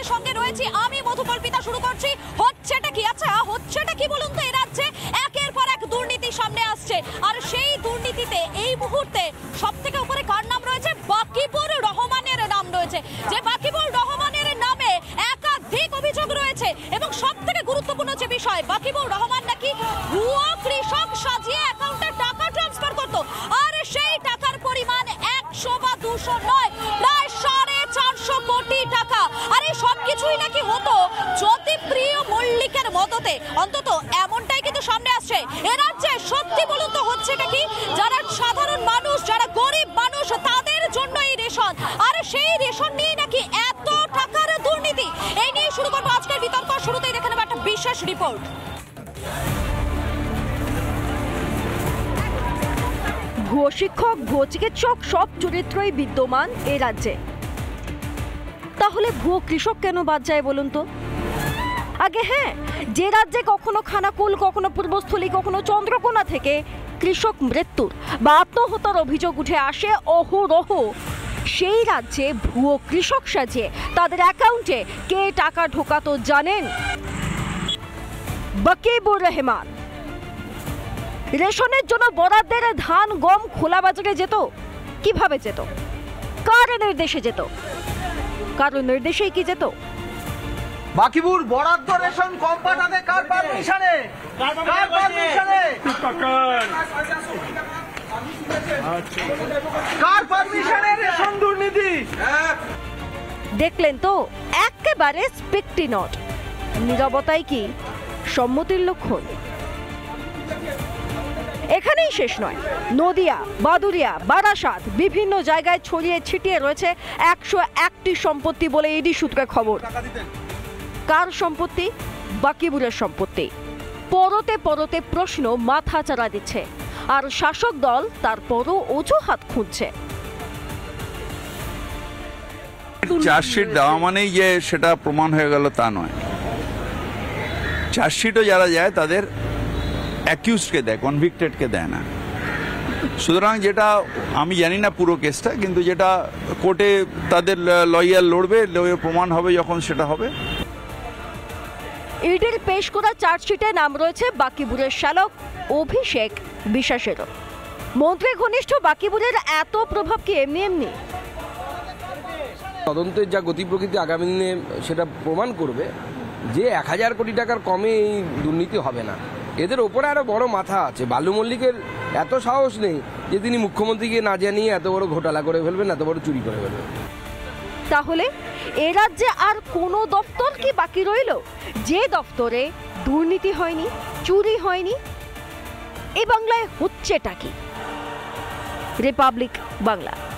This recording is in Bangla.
সঙ্গে রয়েছি আমি মধুকল্পিতা। শুরু করছি হচ্ছেটা কি। আচ্ছা হচ্ছেটা কি বলুন তো? এই রাজ্যে একের পর এক দুর্নীতি সামনে আসছে, আর সেই দুর্নীতিতে এই মুহূর্তে সব থেকে উপরে কার নাম রয়েছে? বাকিবুর রহমানের নাম রয়েছে। যে বাকিবুর রহমানের নামে একাধিক অভিযোগ রয়েছে এবং সব থেকে গুরুত্বপূর্ণ যে বিষয়, বাকিবুর রহমান নাকি ভুয়ো কৃষক সাজিয়ে অ্যাকাউন্টে টাকা ট্রান্সফার করতো, আর সেই টাকার পরিমাণ 100 বা 200 নয়, প্রায় 450 কোটি টাকা। আর এই সব কিছুই নাকি হতো জ্যোতিপ্রিয় মল্লিকের মদতে। অন্তত এমনটাই কিন্তু সামনে আসছে। এ রাজ্যে সত্যি বলুন তো হচ্ছেটা কি? যারা সাধারণ মানুষ, যারা গরিব মানুষ, তাদের জন্য এই রেশন, আর সেই রেশন নিয়ে নাকি এত টাকার দুর্নীতি। এই নিয়ে শুরু করবো আজকের বিতর্ক। শুরুতেই দেখে নেব একটা বিশেষ রিপোর্ট। ভুয়ো শিক্ষক, ভুয়ো চিকিৎসক সব চরিত্রই বিদ্যমান এই রাজ্যে। তাহলে ভুয়ো কৃষক কেন বাদ যায় বলুন তো? আগে হ্যাঁ, যে রাজ্যে কখনো খানাকুল, কখনো পূর্বস্থলী, কখনো চন্দ্রকোনা থেকে কৃষক মৃত্যুর বা আত্মহত্যার অভিযোগ উঠে আসে অহরহ, সেই রাজ্যে ভুয়ো কৃষক সাজিয়ে তাদের অ্যাকাউন্টে কে টাকা ঢোকাতো জানেন? বাকিবুর রহমান। রেশনের জন্য বরাদ্দের ধান, গম খোলা বাজারে যেত। কিভাবে যেত? কার নির্দেশে যেত? কারো নির্দেশেই কি যেত? বাকিবুর বরাদ্দ রেশন কম পাঠাতে কার পারমিশনে? কার পারমিশনে? কার পারমিশনে রেশন দুর্নীতি? দেখলেন তো, একেবারে স্পিকটি নট। নীরবতাই কি সম্মতির লক্ষণ? এখানেই শেষ নয়। নদিয়া, বাদুরিয়া, বারাসাত বিভিন্ন জায়গায় ছড়িয়ে ছিটিয়ে রয়েছে 101টি সম্পত্তি বলে ইডি সূত্রে খবর। কার সম্পত্তি? বাকিবুরের সম্পত্তি। পরতে পরতে প্রশ্ন মাথা চাড়া দিচ্ছে, আর শাসক দল তারপরও অজুহাত খুঁজছে। চার্জশিট দেওয়া মানেই যে সেটা প্রমাণ হয়ে গেল তা নয়। চার্জশিটও যারা যায় তাদের অ্যাকিউজকে দেয়, কনভিক্টেডকে দেয় না। সুতরাং যেটা আমি জানি না পুরো কেসটা, কিন্তু যেটা কোর্টে তাদের লয়ার লড়বে, প্রমাণ হবে যখন সেটা হবে। ইডির পেশ করা চার্জশিটে নাম রয়েছে বাকিবুরের শালক অভিষেক বিশ্বাসেরও। মন্ত্রী ঘনিষ্ঠ বাকিবুরের এত প্রভাব কি এমনি এমনি? তদন্তের যা গতি প্রকৃতি আগামী দিনে সেটা প্রমাণ করবে যে 1000 কোটি টাকার কমে এই দুর্নীতি হবে না। এদের ওপরে আরো বড় মাথা আছে। বালু মল্লিকের এত সাহস নেই যে তিনি মুখ্যমন্ত্রীকে না জানিয়ে এত বড় ঘোটালা করে ফেলবেন, এত বড় চুরি করে ফেলবেন। তাহলে এ রাজ্যে আর কোনো দপ্তর কি বাকি রইল যে দপ্তরে দুর্নীতি হয়নি, চুরি হয়নি? এই বাংলায় হচ্ছেটা কি? রিপাবলিক বাংলা।